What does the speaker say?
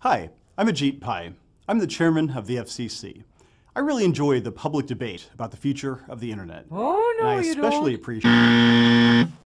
Hi, I'm Ajit Pai. I'm the chairman of the FCC. I really enjoy the public debate about the future of the internet. Oh, no, and I you especially don't. appreciate